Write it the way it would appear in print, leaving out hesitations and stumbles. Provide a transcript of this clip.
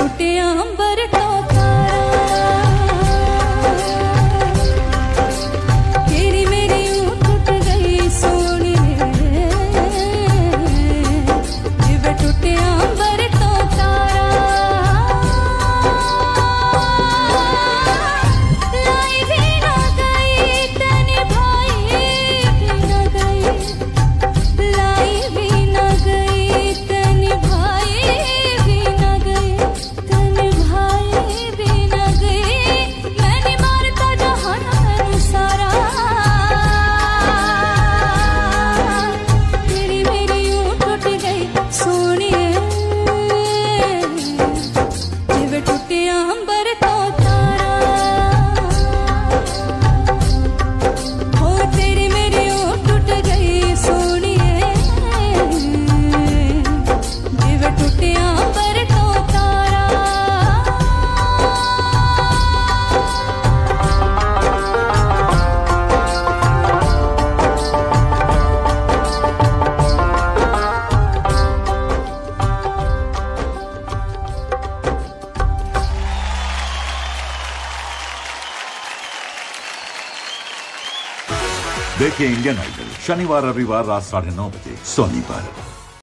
टूटे अंबर तो तारा, तेरी मेरी यूं टूट गई सोनिए, जिवे टूटे अंबर तो तारा। लाई भी ना गई तनी भाई भी ना गई, लाई भी ना गई तनी भाई भी ना गई, तनी भाई भी ना गई। मैंने मारता जहान मैनू सारा, तेरी मेरी यूं टूट गई सोनिए, जिवे टूटे अंबर तो तारा। हो तेरी मेरी यूं टूट गई सोनिए, जिवे टूटे अंबर तो तारा। देखिए इंडियन आइडल शनिवार रविवार रात 9:30 बजे सोनी पर।